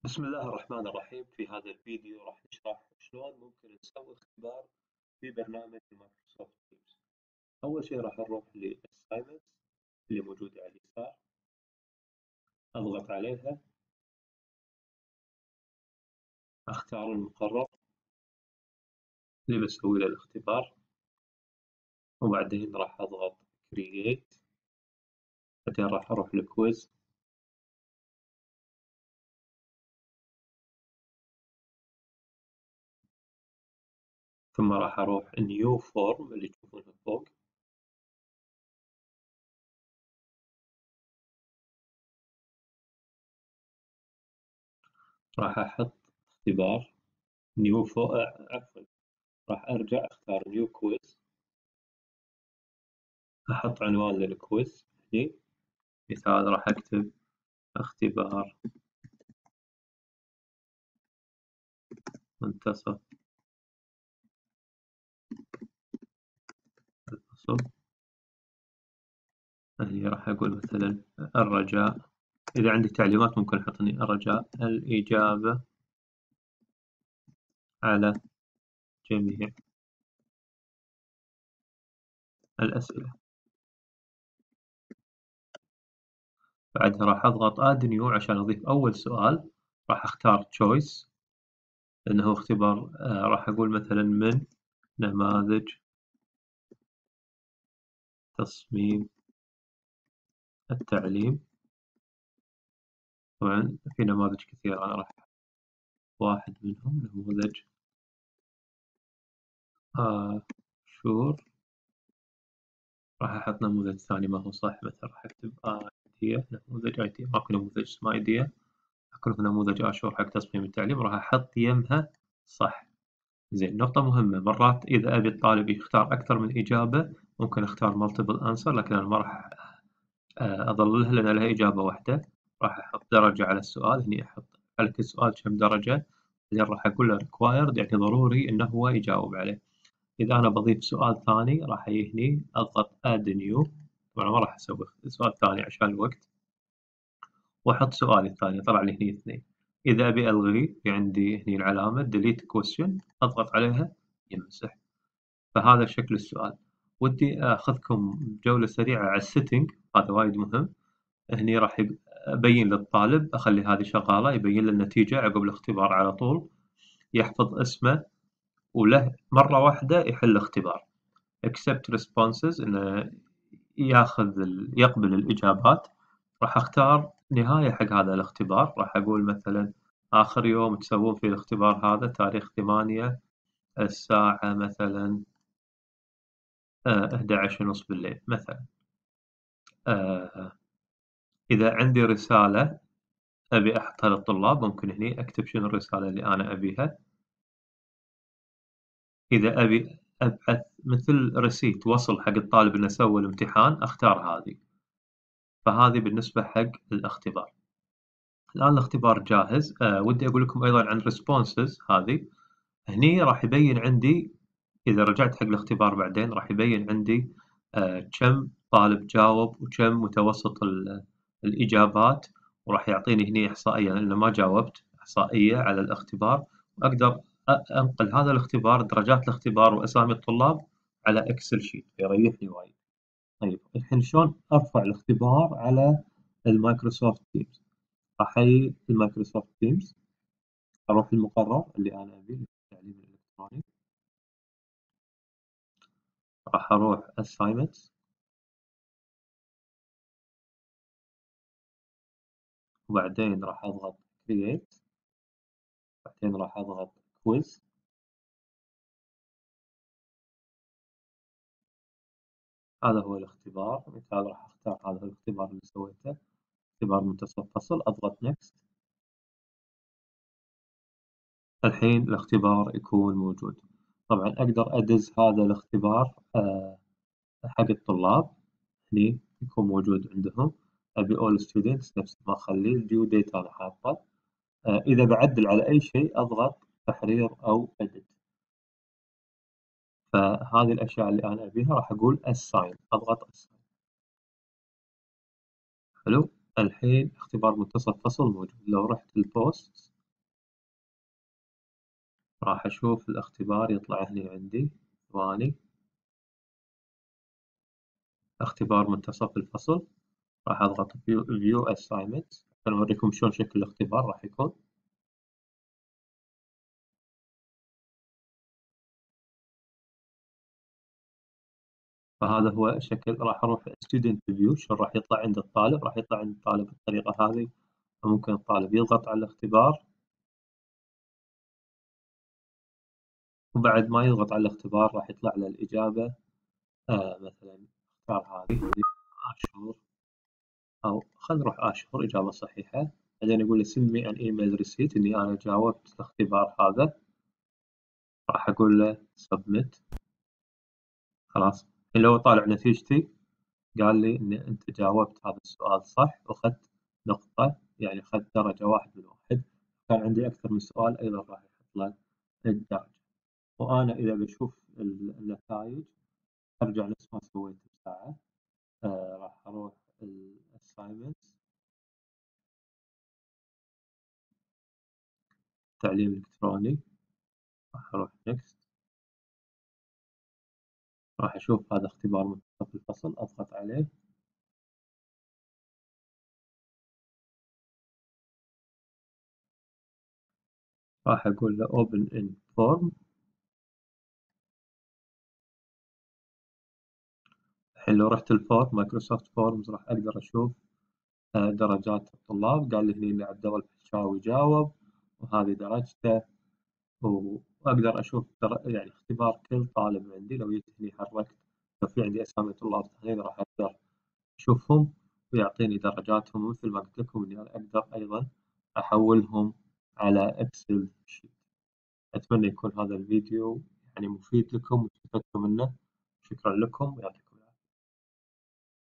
بسم الله الرحمن الرحيم. في هذا الفيديو راح نشرح شلون ممكن نسوي اختبار في برنامج مايكروسوفت تيمز. أول شيء راح نروح للأسايمنتس اللي موجودة على اليسار، أضغط عليها، أختار المقرر اللي بسوي له الاختبار، وبعدين راح أضغط Create، بعدين راح أروح لكويز، ثم راح أروح New Form اللي تشوفونها فوق، راح أحط اختبار عفوا، راح أرجع أختار New Quiz، أحط عنوان للكويز هني. مثال راح أكتب اختبار منتصف الفصل. هني راح أقول مثلا الرجاء، إذا عندي تعليمات ممكن أحط هني الرجاء الإجابة على جميع الأسئلة. بعدها راح أضغط Add New عشان أضيف أول سؤال، راح أختار Choice لأنه اختبار. راح أقول مثلا من نماذج تصميم التعليم. طبعا في نماذج كثيرة، أنا راح واحد منهم نموذج شور. راح أحط نموذج ثاني ما هو صح، مثلا راح أكتب ايديا، نموذج ايديا، ماكو نموذج اسمه ايديا، أكون نموذج آشور حق تصميم التعليم، راح أحط يمها صح. زين، نقطة مهمة، مرات إذا أبي الطالب يختار أكثر من إجابة ممكن أختار multiple answer، لكن أنا ما راح أظللها لأن لها إجابة واحدة. راح أحط درجة على السؤال، هني أحط على كل سؤال كم درجة، بعدين راح أقول له required يعني ضروري إنه هو يجاوب عليه. إذا أنا بضيف سؤال ثاني راح أجي هني أضغط add new، طبعا ما راح أسوي سؤال ثاني عشان الوقت، وأحط سؤالي الثاني، طلع لي هني 2. إذا أبي ألغي في عندي هني العلامة delete question، أضغط عليها يمسح. فهذا شكل السؤال. ودي أخذكم جولة سريعة على السيتنج، هذا وايد مهم. هني راح أبين للطالب، أخلي هذه شغالة، يبين لي النتيجة عقب الاختبار على طول، يحفظ اسمه، وله مرة واحدة يحل الاختبار. accept responses إنه يقبل الإجابات. راح أختار نهاية حق هذا الاختبار، راح أقول مثلا آخر يوم تسوون فيه الاختبار هذا تاريخ 8 الساعة مثلا 11:30 بالليل مثلا. إذا عندي رسالة أبي أحطها للطلاب ممكن هني أكتب شنو الرسالة اللي أنا أبيها. إذا أبي أبعث مثل رسيت وصل حق الطالب إنه سوى الامتحان أختار هذه. فهذه بالنسبة حق الاختبار. الآن الاختبار جاهز. ودي أقول لكم أيضا عن responses هذه. هني راح يبين عندي إذا رجعت حق الاختبار بعدين راح يبين عندي كم طالب جاوب وكم متوسط الإجابات، وراح يعطيني هني إحصائية لأنه ما جاوبت، إحصائية على الاختبار، وأقدر أنقل هذا الاختبار، درجات الاختبار وأسامي الطلاب على إكسل شيت، يريحني وايد. طيب الحين شلون أرفع الاختبار على المايكروسوفت تيمز؟ راح أجي المايكروسوفت تيمز، أروح المقرر اللي أنا أبيه التعليم الإلكتروني، راح أروح assignments، وبعدين راح أضغط create، بعدين راح أضغط quiz. هذا هو الاختبار، مثال راح أختار هذا الاختبار اللي سويته، اختبار منتصف فصل، أضغط next. الحين الاختبار يكون موجود. طبعا أقدر أدز هذا الاختبار حق الطلاب، هني يكون موجود عندهم. أبي all students نفس ما أخليه، الديو ديت أنا حاطه. إذا بعدل على أي شيء أضغط تحرير أو edit. فهذه الأشياء اللي أنا أبيها راح أقول assign، أضغط assign. حلو. الحين اختبار منتصف فصل موجود. لو رحت البوست راح أشوف الاختبار يطلع هني عندي. ثواني. اختبار منتصف الفصل. راح أضغط view assignment عشان أوريكم شلون شكل الاختبار راح يكون. فهذا هو شكل. راح أروح student view. شلون راح يطلع عند الطالب؟ راح يطلع عند الطالب بالطريقة هذه. فممكن الطالب يضغط على الاختبار، وبعد ما يضغط على الاختبار راح يطلع له الإجابة. مثلا اختار هذه أشهر، أو خلينا نروح أشهر إجابة صحيحة. بعدين يقول لي send me an email receipt إني أنا جاوبت الاختبار هذا. راح أقول له submit. خلاص. لو طالع نتيجتي قال لي إن أنت جاوبت هذا السؤال صح وأخذت نقطة، يعني أخذت درجة 1 من 1. كان عندي أكثر من سؤال أيضا راح يحط لك الدرجة. وأنا إذا بشوف النتائج أرجع نفس ما سويت بساعة. راح أروح assignments، تعليم إلكتروني. راح أروح next. راح أشوف هذا اختبار منتصف الفصل، أضغط عليه. راح أقول له open in form. الحين لو رحت الفورم مايكروسوفت فورمز راح أقدر أشوف درجات الطلاب. قال لي هني إن عبد الله الفيشاوي جاوب وهذه درجته. وأقدر أشوف يعني اختبار كل طالب عندي. لو جيت هني حركت، لو في عندي أسامي طلاب ثانيين راح أقدر أشوفهم ويعطيني درجاتهم. مثل ما قلت لكم إني أنا أقدر أيضا أحولهم على إكسل شيت. أتمنى يكون هذا الفيديو يعني مفيد لكم واستفدتوا منه. شكرا لكم ويعطيكم